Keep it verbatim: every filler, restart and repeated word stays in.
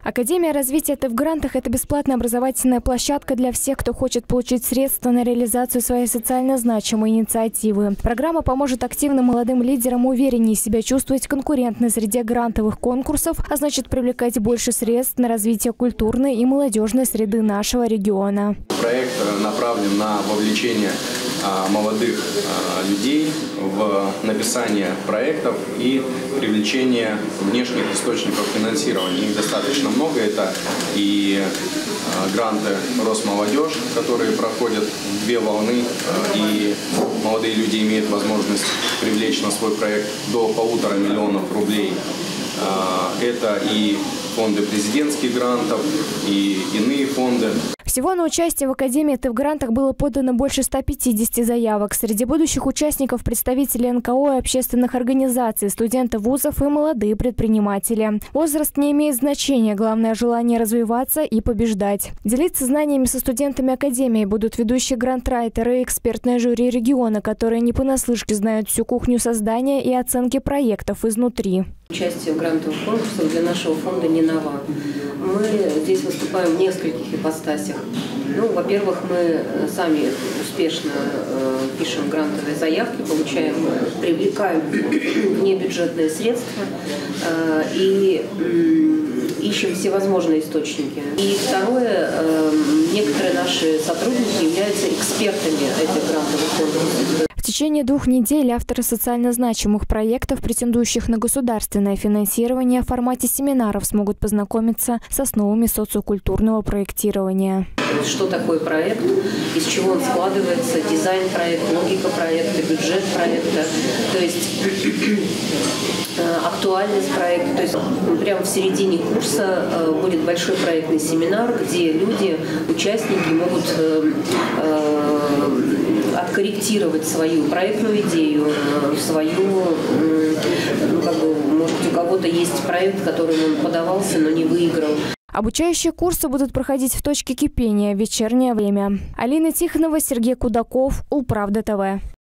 Академия развития ТЭФ Грантах – это бесплатная образовательная площадка для всех, кто хочет получить средства на реализацию своей социально значимой инициативы. Программа поможет активным молодым лидерам увереннее себя чувствовать в конкурентной среде грантовых конкурсов, а значит привлекать больше средств на развитие культурной и молодежной среды нашего региона. Проект направлен на вовлечение молодых людей в написание проектов и привлечение внешних источников финансирования. Их достаточно много. Это и гранты Росмолодежь, которые проходят две волны, и молодые люди имеют возможность привлечь на свой проект до полутора миллионов рублей. Это и фонды президентских грантов, и иные фонды. Всего на участие в Академии ТЭФ Грантах было подано больше ста пятидесяти заявок. Среди будущих участников представители эн ка о и общественных организаций, студенты вузов и молодые предприниматели. Возраст не имеет значения, главное желание развиваться и побеждать. Делиться знаниями со студентами Академии будут ведущие грантрайтеры и экспертное жюри региона, которые не понаслышке знают всю кухню создания и оценки проектов изнутри. Участие в грантовых конкурсах для нашего фонда не нова. Мы здесь выступаем в нескольких ипостасях. Ну, во-первых, мы сами успешно э, пишем грантовые заявки, получаем, привлекаем внебюджетные средства э, и э, ищем всевозможные источники. И второе, э, некоторые наши сотрудники являются экспертами этих грантовых конкурсов. В течение двух недель авторы социально значимых проектов, претендующих на государственное финансирование, в формате семинаров смогут познакомиться с основами социокультурного проектирования. Что такое проект, из чего он складывается, дизайн проекта, логика проекта, бюджет проекта, то есть актуальность проекта. То есть прямо в середине курса будет большой проектный семинар, где люди, участники могут откорректировать свою проектную идею, свою, ну, как бы, может, у кого-то есть проект, который он подавался, но не выиграл. Обучающие курсы будут проходить в точке кипения в вечернее время. Алина Тихонова, Сергей Кудаков, Улправда ТВ.